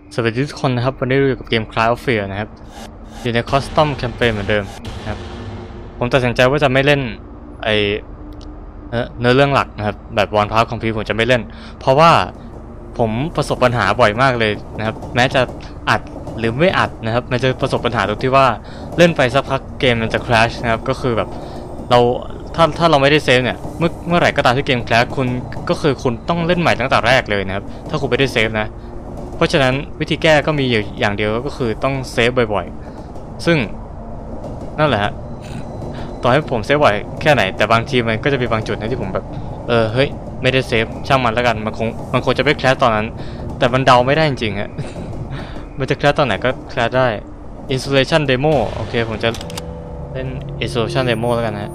สวัสดีทุกคนนะครับวันนี้เราอยู่กับเกม Cloud of Fear นะครับอยู่ใน Custom Campaign เหมือนเดิมนะครับผมตัดสินใจว่าจะไม่เล่นไอเนื้อเรื่องหลักนะครับแบบวันพาร์ทของพี่ผมจะไม่เล่นเพราะว่าผมประสบปัญหาบ่อยมากเลยนะครับแม้จะอัดหรือไม่อัดนะครับมันจะประสบปัญหาตรงที่ว่าเล่นไปสักพักเกมมันจะ crash นะครับก็คือแบบเราถ้าเราไม่ได้เซฟเนี่ยเมื่อไหร่ก็ตามที่เกม crash คุณต้องเล่นใหม่ตั้งแต่แรกเลยนะครับถ้าคุณไม่ได้เซฟนะเพราะฉะนั้นวิธีแก้ก็มีอย่างเดียวก็คือต้องเซฟบ่อยๆซึ่งนั่นแหละฮะต่อให้ผมเซฟบ่อยแค่ไหนแต่บางทีมันก็จะมีบางจุดนะที่ผมแบบเฮ้ยไม่ได้เซฟช่างมันแล้วกันมันคงจะไม่แคสตอนนั้นแต่มันเดาไม่ได้จริงๆฮะ มันจะแคสตอนไหนก็แคสได้ Installation Demo โอเคผมจะเล่น Installation Demo แล้วกันนะ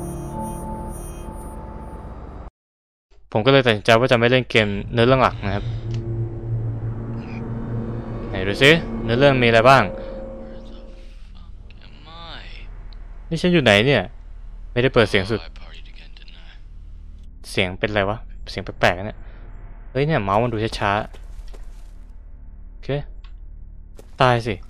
ผมก็เลยตัดสินใจว่าจะไม่เล่นเกมเนื้อเรื่องหลักนะครับไหนดูซิเนื้อเรื่องมีอะไรบ้างนี่ฉันอยู่ไหนเนี่ยไม่ได้เปิดเสียงสุดเสียงเป็นอะไรวะเสียงแปลกๆเนี่ยเฮ้ยเนี่ยเมาส์มันดูช้าๆโอเคตายสิ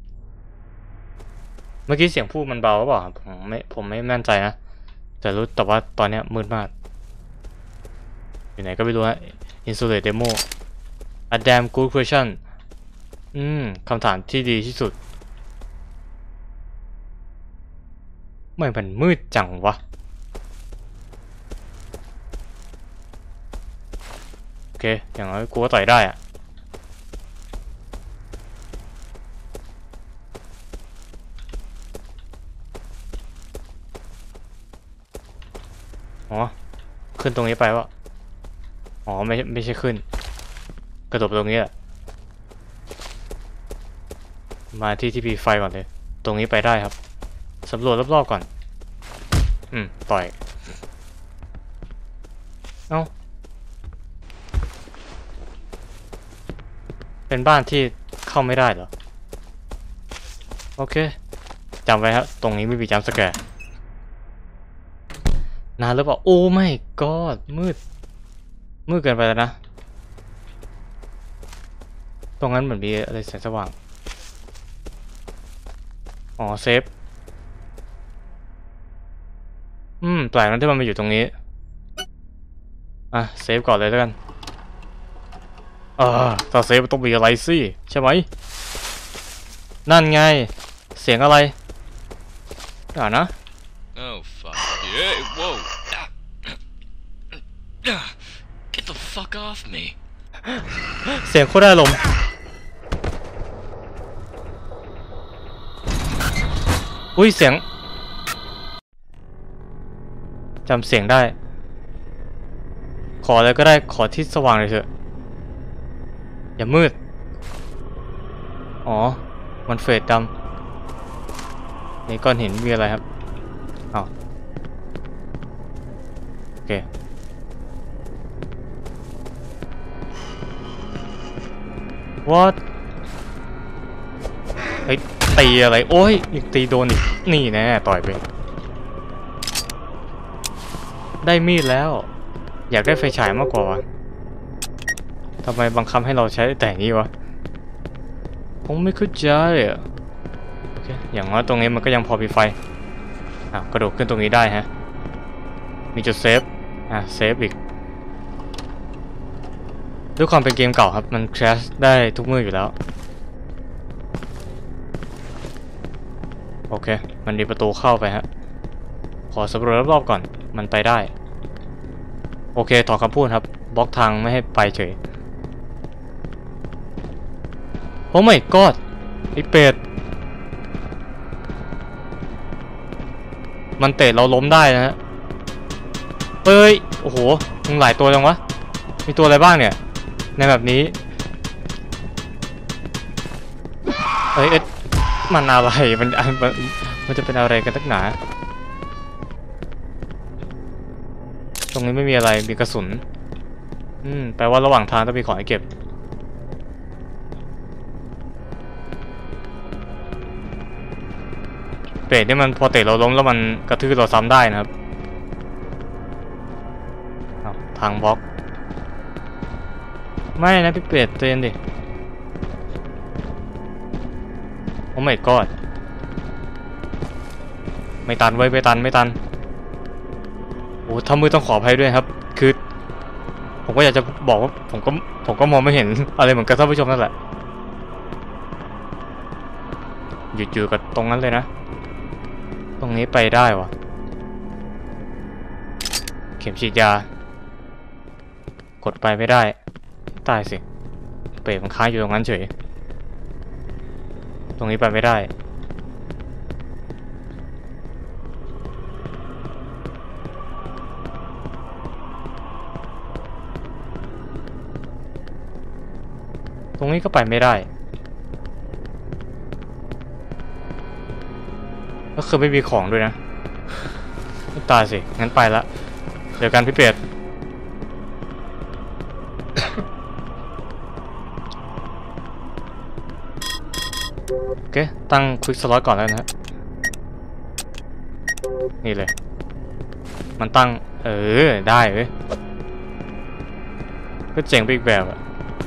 เมื่อกี้เสียงพูดมันเบาหรือเปล่าผมไม่แน่ใจนะแต่ว่าตอนเนี้ยมืดมากอยู่ไหนก็ไม่รู้ฮะ Installate Demo A damn good question คำถามที่ดีที่สุดไม่มันมืดจังวะโอเคอย่างน้อยกูก็ต่อยได้อะอ๋อขึ้นตรงนี้ไปวะอ๋อไม่ใช่ขึ้นกระโดดตรงนี้แหละมาที่มีไฟก่อนเลยตรงนี้ไปได้ครับสำรวจรอบๆก่อนต่อยเอ้าเป็นบ้านที่เข้าไม่ได้เหรอโอเคจำไว้ครับตรงนี้ไม่มีจัมป์สแกร์นานหรือเปล่าโอ้ไม่กอดมืดเกินไปแล้วนะตรงนั้นเหมือนมีอะไรแสงสว่างอ๋อเซฟแปลกนะที่มันมาอยู่ตรงนี้อ่ะเซฟก่อนเลยแล้วกันถ้าเซฟมันต้องมีอะไรสิใช่ไหมนั่นไงเสียงอะไรนะ Oh fuck. Yeah, whoa. Get the fuck off me. เสียงโคตรได้ลมอุ้ยเสียงจำเสียงได้ขออะไรก็ได้ขอที่สว่างเลยเถอะอย่ามืดอ๋อมันเฟดดำนี่ก้อนหินมีอะไรครับอ้าวโอเคwhat เฮ้ยตีอะไรโอ้ยอีกตีโดนอีกนี่แน่ต่อยไปได้มีดแล้วอยากได้ไฟฉายมากกว่าวะทำไมบังคับให้เราใช้แต่นี้วะผมไม่เข้าใจอ่ะโอเคอย่างน้อยตรงนี้มันก็ยังพอมีไฟกระโดดขึ้นตรงนี้ได้ฮะมีจุดเซฟเซฟอีกด้วยความเป็นเกมเก่าครับมัน crash ได้ทุกมืออยู่แล้วโอเคมันมีประตูเข้าไปฮะขอสำรวจรอบๆก่อนมันไปได้โอเคถอนคำพูดครับบล็อกทางไม่ให้ไปเฉยโอ้ my god ไอ้เป็ดมันเตะเราล้มได้นะฮะเอ้ยโอ้โหมึงหลายตัวจังวะมีตัวอะไรบ้างเนี่ยในแบบนี้เอ้ยมันอะไรมันจะเป็นอะไรกันนักหนาตรงนี้ไม่มีอะไรมีกระสุนแปลว่าระหว่างทางต้องมีของให้เก็บเป็ดนี่มันพอเตะเราล้มแล้วมันกระทืบเราซ้ำได้นะครับทางบล็อกไม่นะพี่เป็ดเตือนดิโอ้ my god ไม่ตันเว้ยไม่ตันโอ้ถ้ามือต้องขออภัยด้วยครับคือผมก็อยากจะบอกว่าผมก็มองไม่เห็นอะไรเหมือนกับท่านผู้ชมนั่นแหละหยุดอยู่กับตรงนั้นเลยนะตรงนี้ไปได้วะเข็มฉีดยากดไปไม่ได้ตายสิเปรตมันค้างอยู่ตรงนั้นเฉยตรงนี้ไปไม่ได้ตรงนี้ก็ไปไม่ได้ก็คือไม่มีของด้วยนะตายสิงั้นไปละเดี๋ยวกันพี่เป็ดโอเคตั้งควิกสล็อตก่อนแล้วนะนี่เลยมันตั้งได้เว้ยก็เจ๋งไปอีกแบบอะ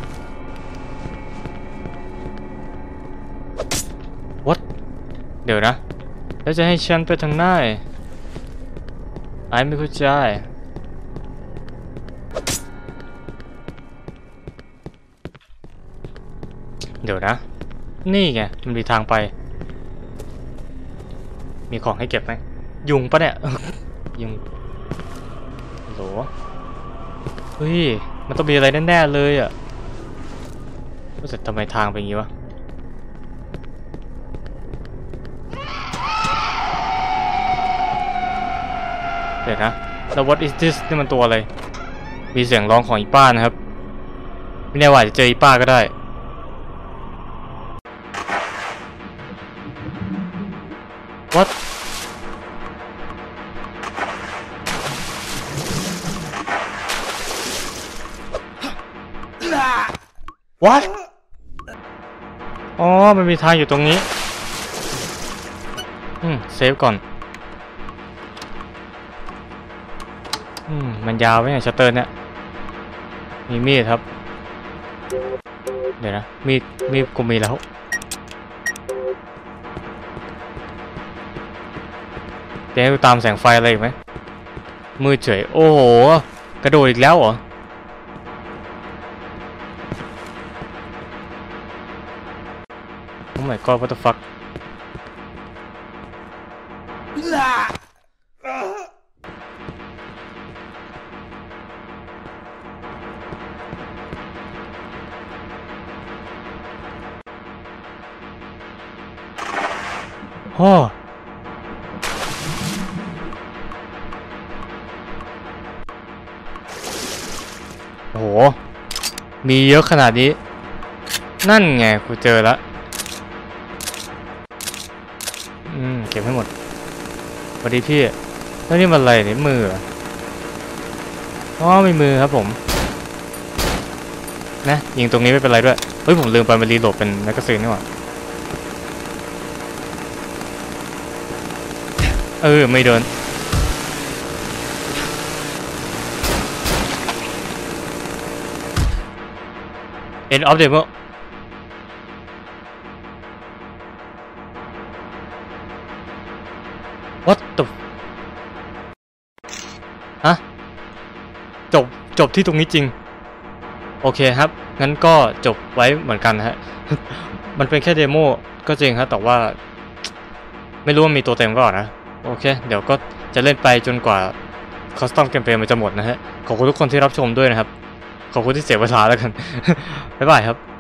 what เดี๋ยวนะแล้วจะให้ฉันไปทางไหนไอ้ไม่เข้าใจเดี๋ยวนะนี่ไงมันมีทางไปมีของให้เก็บไหมยุงปะเนี่ย ยุงโหลเฮ้ยมันต้องมีอะไรแน่ๆเลยอ่ะรู้สึกทำไมทางเป็นอย่างนี้วะเดี๋ยวนะแล้ว what is this นี่มันตัวอะไรมีเสียงร้องของอีป้านะครับไม่แน่ว่าจะเจออีป้าก็ได้ what what อ๋อมันมีทางอยู่ตรงนี้เซฟก่อนมันยาวไหมเนี่ยชัตเตอร์เนี่ยมีมีดครับเดี๋ยวนะมีดกูมีแล้วเดี๋ยวตามแสงไฟอะไรอีกไหมมือเฉยโอ้โหกระโดดอีกแล้วเหรอโอ้ my god what the fuck โอ้โหมีเยอะขนาดนี้นั่นไงกูเจอแล้วเก็บให้หมดสวัสดีพี่แล้วนี่มันอะไรเนี่ยมืออ๋อมีมือครับผมนะยิงตรงนี้ไม่เป็นไรด้วยเฮ้ยผมลืมไปมันรีโหลดเป็นแมกกาซีนนี่หว่าไม่โดนEnd of demo What the ฮะจบที่ตรงนี้จริงโอเคครับงั้นก็จบไว้เหมือนกันฮะ มันเป็นแค่เดโมก็จริงครับแต่ว่าไม่รู้ว่ามีตัวเต็มก็นะโอเคเดี๋ยวก็จะเล่นไปจนกว่าคอสตอมแคมเปญมันจะหมดนะฮะขอบคุณทุกคนที่รับชมด้วยนะครับขอบคุณที่เสียเวลาแล้วกัน บ๊ายบายครับ